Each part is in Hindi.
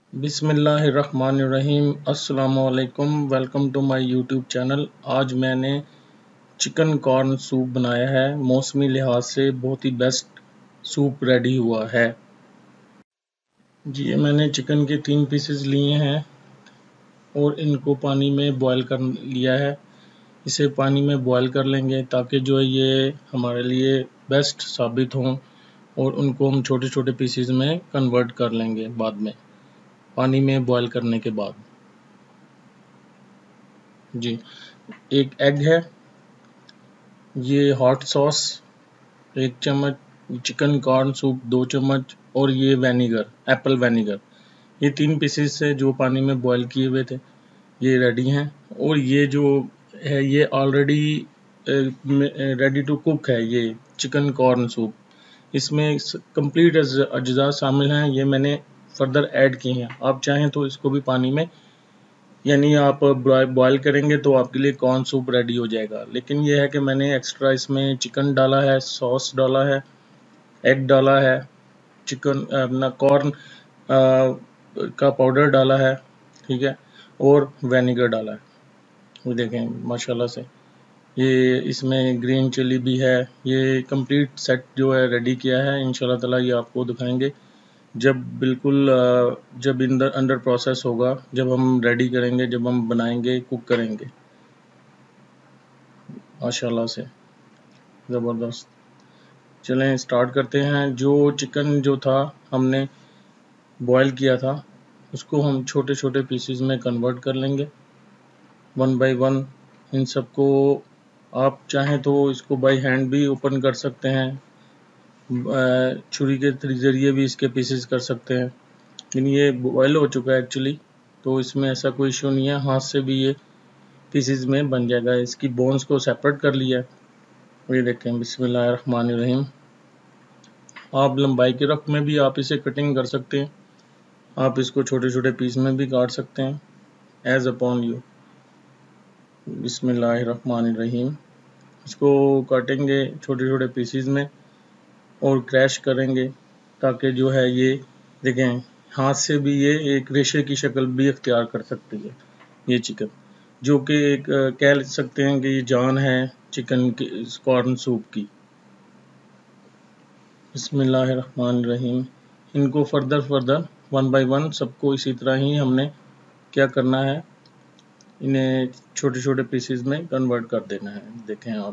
बिस्मिल्लाहिर्रहमानिर्रहीम। अस्सलामुअलैकुम। Welcome to my YouTube channel. आज मैंने चिकन कॉर्न सूप बनाया है। मौसमी लिहाज से बहुत ही बेस्ट सूप रेडी हुआ है जी। ये मैंने चिकन के 3 पीसेस लिए हैं और इनको पानी में बॉयल कर लिया है। इसे पानी में बॉयल कर लेंगे ताकि जो है ये हमारे लिए बेस्ट साबित हों और उनको हम छोटे छोटे पीसेस में कन्वर्ट कर लेंगे बाद में, पानी में बॉयल करने के बाद जी। एक एग है, ये हॉट सॉस 1 चम्मच, चिकन कॉर्न सूप 2 चम्मच और ये वेनिगर, एप्पल वेनिगर, ये 3 पीसेस है जो पानी में बॉयल किए हुए थे, ये रेडी हैं। और ये जो है ये ऑलरेडी रेडी टू कुक है। ये चिकन कॉर्न सूप, इसमें कंप्लीट अज्जा शामिल हैं, ये मैंने फर्दर ऐड किए हैं। आप चाहें तो इसको भी पानी में, यानी आप बॉयल करेंगे तो आपके लिए कॉर्न सूप रेडी हो जाएगा। लेकिन ये है कि मैंने एक्स्ट्रा इसमें चिकन डाला है, सॉस डाला है, एग डाला है, चिकन अपना कॉर्न का पाउडर डाला है, ठीक है, और वेनिगर डाला है। वो देखें माशाल्लाह से ये इसमें ग्रीन चिली भी है। ये कंप्लीट सेट जो है रेडी किया है। इंशाल्लाह ताला ये आपको दिखाएंगे जब बिल्कुल जब अंडर प्रोसेस होगा, जब हम रेडी करेंगे, जब हम बनाएंगे, कुक करेंगे। माशाल्लाह से ज़बरदस्त। चलें स्टार्ट करते हैं। जो चिकन जो था हमने बॉयल किया था, उसको हम छोटे छोटे पीसेस में कन्वर्ट कर लेंगे 1 बाय 1। इन सबको आप चाहें तो इसको बाय हैंड भी ओपन कर सकते हैं, छुरी के ज़रिए भी इसके पीसेस कर सकते हैं। लेकिन ये बॉयल हो चुका है एक्चुअली, तो इसमें ऐसा कोई इशू नहीं है, हाथ से भी ये पीसेस में बन जाएगा। इसकी बोन्स को सेपरेट कर लिया। ये देखें, बिस्मिल्लाहिर्रहमानिर्रहीम। आप लंबाई के रफ में भी आप इसे कटिंग कर सकते हैं, आप इसको छोटे छोटे पीस में भी काट सकते हैं, एज अपॉन यू। बिस्मिल्लाहिर्रहमानिर्रहीम। इसको काटेंगे छोटे छोटे पीसेस में और क्रैश करेंगे ताकि जो है ये देखें, हाथ से भी ये एक रेशे की शक्ल भी इख्तियार कर सकती है ये चिकन, जो कि एक कह सकते हैं कि ये जान है चिकन की, कॉर्न सूप की। बिस्मिल्लाहिर्रहमानिर्रहीम। इनको फर्दर 1 बाय 1 सबको इसी तरह ही हमने क्या करना है, इन्हें छोटे छोटे पीसेस में कन्वर्ट कर देना है। देखें आप,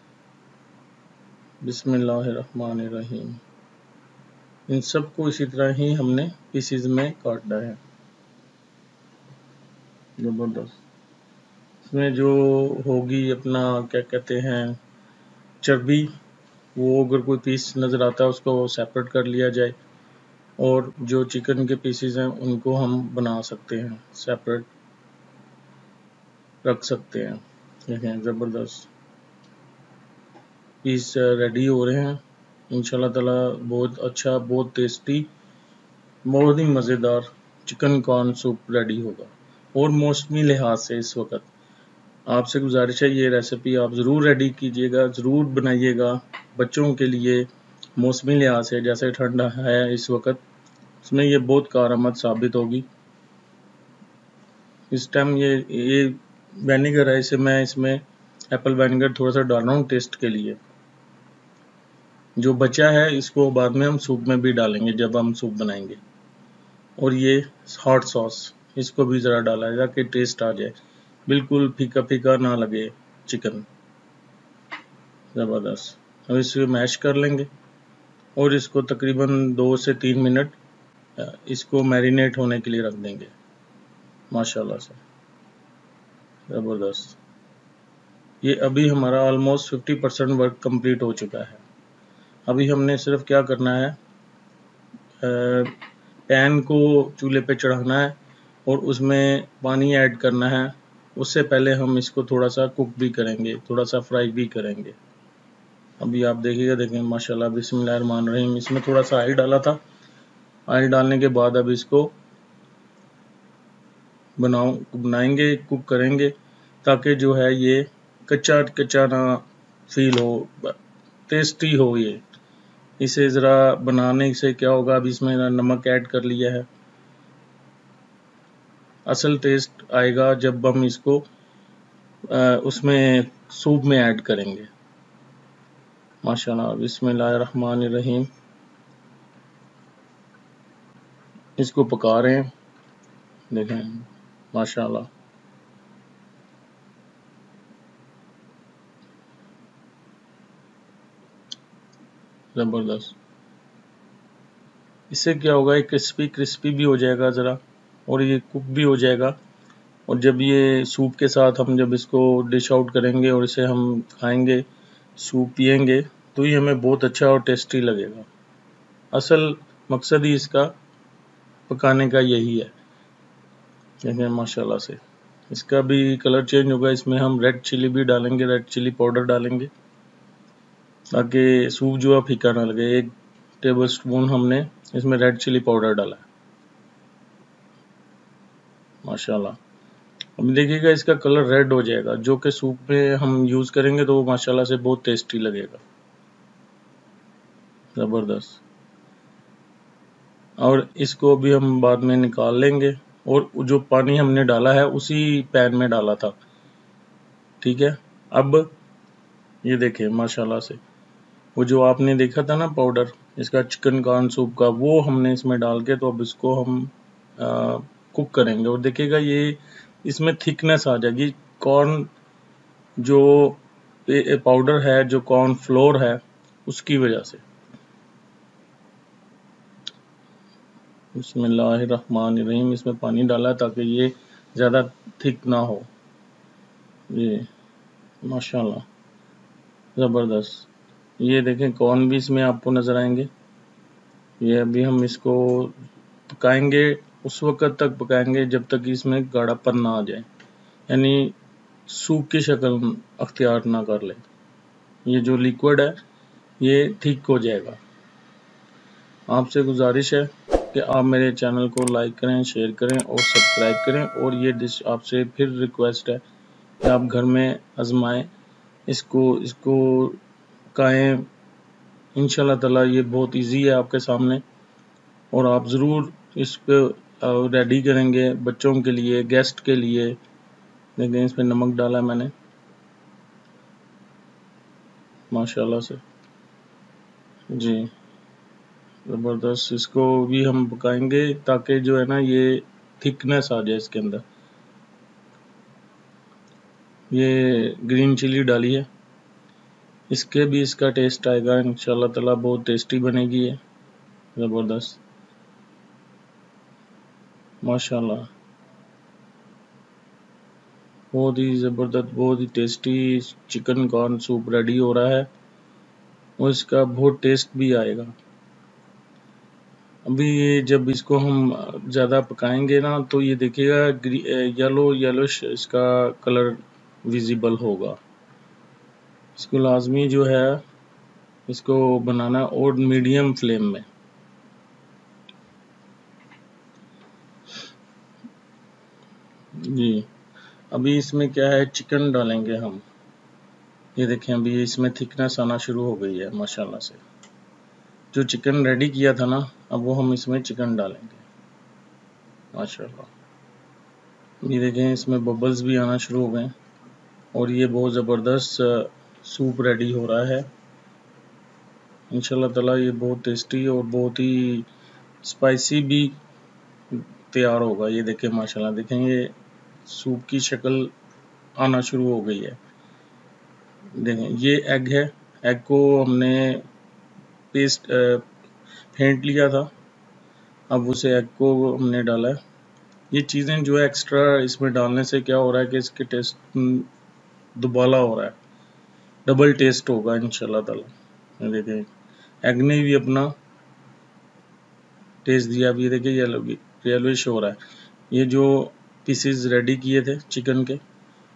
बिस्मिल्लाहिर्रहमानिर्रहीम। इन सबको इसी तरह ही हमने पीसेस में काटना है। ज़बरदस्त। इसमें जो होगी अपना क्या कहते हैं चर्बी, वो अगर कोई पीस नज़र आता है उसको सेपरेट कर लिया जाए और जो चिकन के पीसेस हैं उनको हम बना सकते हैं, सेपरेट रख सकते हैं। देखें ज़बरदस्त पीस रेडी हो रहे हैं। इंशाल्लाह ताला बहुत अच्छा, बहुत टेस्टी, बहुत ही मज़ेदार चिकन कॉर्न सूप रेडी होगा। और मौसमी लिहाज से इस वक्त आपसे गुजारिश है, ये रेसिपी आप ज़रूर रेडी कीजिएगा, ज़रूर बनाइएगा बच्चों के लिए। मौसमी लिहाज से जैसे ठंडा है इस वक्त, इसमें ये बहुत कारआमद साबित होगी। इस टाइम ये वेनिगर है, इसे मैं इसमें एप्पल वेनिगर थोड़ा सा डाल रहा हूँ टेस्ट के लिए। जो बचा है इसको बाद में हम सूप में भी डालेंगे जब हम सूप बनाएंगे। और ये हॉट सॉस, इसको भी ज़रा डाला है ताकि टेस्ट आ जाए, बिल्कुल फीका फीका ना लगे चिकन। ज़बरदस्त। अब इसे मैश कर लेंगे और इसको तकरीबन 2 से 3 मिनट इसको मैरिनेट होने के लिए रख देंगे। माशाल्लाह से ज़बरदस्त। ये अभी हमारा ऑलमोस्ट 50% वर्क कंप्लीट हो चुका है। अभी हमने सिर्फ क्या करना है, पैन को चूल्हे पे चढ़ाना है और उसमें पानी ऐड करना है। उससे पहले हम इसको थोड़ा सा कुक भी करेंगे, थोड़ा सा फ्राई भी करेंगे। अभी आप देखिएगा, देखें माशाल्लाह, बिस्मिल्लाहिर्रहमानिर्रहीम। इसमें थोड़ा सा ऑयल डाला था, ऑयल डालने के बाद अब इसको बनाएंगे, कुक करेंगे ताकि जो है ये कच्चा कच्चा ना फील हो, टेस्टी हो ये। इसे ज़रा बनाने से क्या होगा, अब इसमें नमक ऐड कर लिया है, असल टेस्ट आएगा जब हम इसको उसमें सूप में ऐड करेंगे। माशाल्लाह, बिस्मिल्लाहिर्रहमानिर्रहीम। इसको पका रहे हैं, देखें माशाल्लाह। ज़बरदस्त। इससे क्या होगा, ये क्रिस्पी क्रिस्पी भी हो जाएगा ज़रा, और ये कुक भी हो जाएगा। और जब ये सूप के साथ हम जब इसको डिश आउट करेंगे और इसे हम खाएंगे, सूप पिएंगे, तो ये हमें बहुत अच्छा और टेस्टी लगेगा। असल मकसद ही इसका पकाने का यही है। देखें माशाल्लाह से इसका भी कलर चेंज होगा। इसमें हम रेड चिली भी डालेंगे, रेड चिली पाउडर डालेंगे, ताकि सूप जो है फीका ना लगे। 1 टेबल स्पून हमने इसमें रेड चिली पाउडर डाला है। माशाल्लाह, अब देखिएगा इसका कलर रेड हो जाएगा, जो कि सूप में हम यूज़ करेंगे तो वो माशाल्लाह से बहुत टेस्टी लगेगा। ज़बरदस्त। और इसको भी हम बाद में निकाल लेंगे, और जो पानी हमने डाला है उसी पैन में डाला था, ठीक है। अब ये देखें माशाल्लाह से वो जो आपने देखा था ना पाउडर इसका चिकन कॉर्न सूप का, वो हमने इसमें डाल के तो अब इसको हम कुक करेंगे। और देखिएगा ये इसमें थिकनेस आ जाएगी। कॉर्न जो पाउडर है, जो कॉर्न फ्लोर है, उसकी वजह से। बिस्मिल्लाहिर्रहमानिर्रहीम। इसमें पानी डाला ताकि ये ज़्यादा थिक ना हो। ये माशाल्लाह ज़बरदस्त। ये देखें कॉर्न भी इसमें आपको नज़र आएंगे। ये अभी हम इसको पकाएंगे, उस वक़्त तक पकाएंगे जब तक इसमें गाढ़ापन ना आ जाए, यानी सूप की शक्ल अख्तियार ना कर ले। ये जो लिक्विड है ये ठीक हो जाएगा। आपसे गुजारिश है कि आप मेरे चैनल को लाइक करें, शेयर करें और सब्सक्राइब करें। और ये डिश आपसे फिर रिक्वेस्ट है कि आप घर में आजमाएं, इसको पकाएं। इंशाल्लाह ताला ये बहुत इजी है आपके सामने, और आप ज़रूर इसको रेडी करेंगे बच्चों के लिए, गेस्ट के लिए। देखें इसमें नमक डाला है मैंने माशाल्लाह से जी। ज़बरदस्त। इसको भी हम पकाएंगे ताकि जो है ना ये थिकनेस आ जाए इसके अंदर। ये ग्रीन चिली डाली है, इसके भी इसका टेस्ट आएगा इंशाल्लाह ताला, बहुत टेस्टी बनेगी ये। ज़बरदस्त माशाल्लाह, बहुत ही ज़बरदस्त, बहुत ही tasty chicken corn soup ready हो रहा है, और इसका बहुत टेस्ट भी आएगा। अभी ये जब इसको हम ज़्यादा पकाएंगे ना तो ये देखिएगा येलो येलोश इसका कलर विजिबल होगा। इसको लाजमी जो है इसको बनाना और मीडियम फ्लेम में। जी, अभी इसमें क्या है, चिकन डालेंगे हम। ये देखें अभी इसमें थिकनेस आना शुरू हो गई है माशाल्लाह से। जो चिकन रेडी किया था ना, अब वो हम इसमें चिकन डालेंगे माशाल्लाह। ये देखें इसमें बबल्स भी आना शुरू हो गए, और ये बहुत ज़बरदस्त सूप रेडी हो रहा है इंशाल्लाह ताला। ये बहुत टेस्टी और बहुत ही स्पाइसी भी तैयार होगा। ये देखें माशाल्लाह, देखें ये सूप की शक्ल आना शुरू हो गई है। देखें ये एग है, एग को हमने पेस्ट फेंट लिया था, अब उसे एग को हमने डाला है। ये चीज़ें जो है एक्स्ट्रा इसमें डालने से क्या हो रहा है कि इसके टेस्ट दुबाला हो रहा है, डबल टेस्ट होगा इंशाल्लाह ताला। देखें एग ने भी अपना टेस्ट दिया। अभी देखिए येलोइश हो रहा है। ये जो पीसेस रेडी किए थे चिकन के,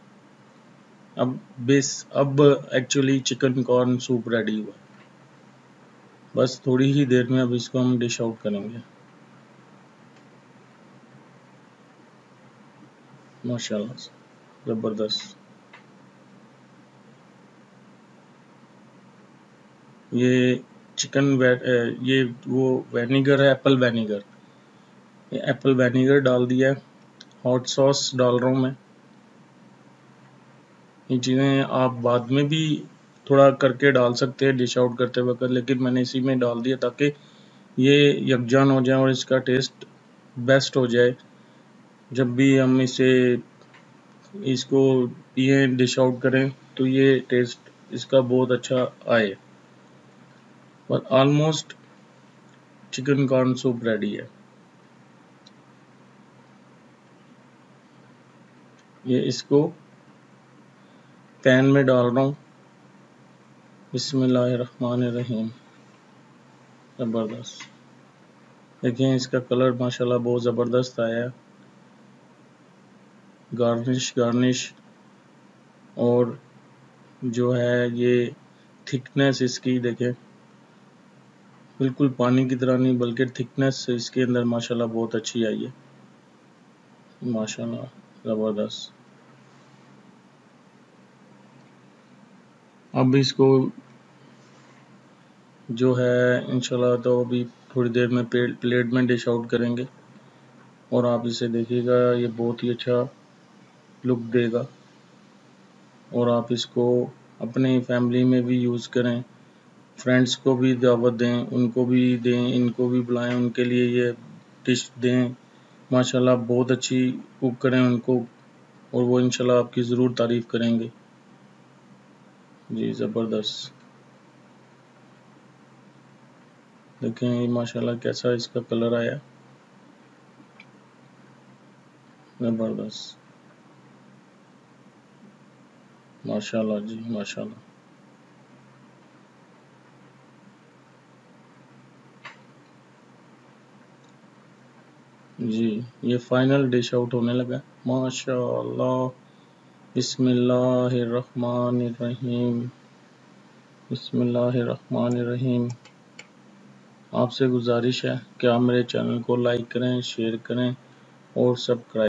अब actually chicken corn soup ready हुआ। बस थोड़ी ही देर में अब इसको हम डिश आउट करेंगे माशाल्लाह से। ज़बरदस्त। ये ये वो वेनिगर है, एप्पल वेनिगर। ये एप्पल वेनिगर डाल दिया है, हॉट सॉस डाल रहा हूँ मैं। ये चीज़ें आप बाद में भी थोड़ा करके डाल सकते हैं डिश आउट करते वक्त, लेकिन मैंने इसी में डाल दिया ताकि ये यकजान हो जाए और इसका टेस्ट बेस्ट हो जाए। जब भी हम इसको पिए डिश आउट करें तो ये टेस्ट इसका बहुत अच्छा आए। और almost chicken corn soup ready है। ये इसको पैन में डाल रहा हूँ। बिस्मिल्लाहिर्रहमानिर्रहीम। ज़बरदस्त, देखिए इसका कलर माशाल्लाह बहुत ज़बरदस्त आया है। गार्निश और जो है ये थिकनेस इसकी देखें, बिल्कुल पानी की तरह नहीं बल्कि थिकनेस इसके अंदर माशाल्लाह बहुत अच्छी आई है। माशाल्लाह ज़बरदस्त। अब इसको जो है इंशाल्लाह तो अभी थोड़ी देर में प्लेट में डिश आउट करेंगे और आप इसे देखिएगा, ये बहुत ही अच्छा लुक देगा। और आप इसको अपनी फैमिली में भी यूज़ करें, फ्रेंड्स को भी दावत दें, उनको भी दें, इनको भी बुलाएं, उनके लिए ये डिश दें। माशाल्लाह बहुत अच्छी कुक करें उनको और वो इंशाल्लाह आपकी ज़रूर तारीफ़ करेंगे। जी ज़बरदस्त, देखें माशाल्लाह कैसा इसका कलर आया, ज़बरदस्त, माशाल्लाह जी माशाल्लाह। जी ये फाइनल डिश आउट होने लगा माशाल्लाह। बिस्मिल्लाहिर्रहमानिर्रहीम, बिस्मिल्लाहिर्रहमानिर्रहीम। आपसे गुजारिश है कि आप मेरे चैनल को लाइक करें, शेयर करें और सब्सक्राइब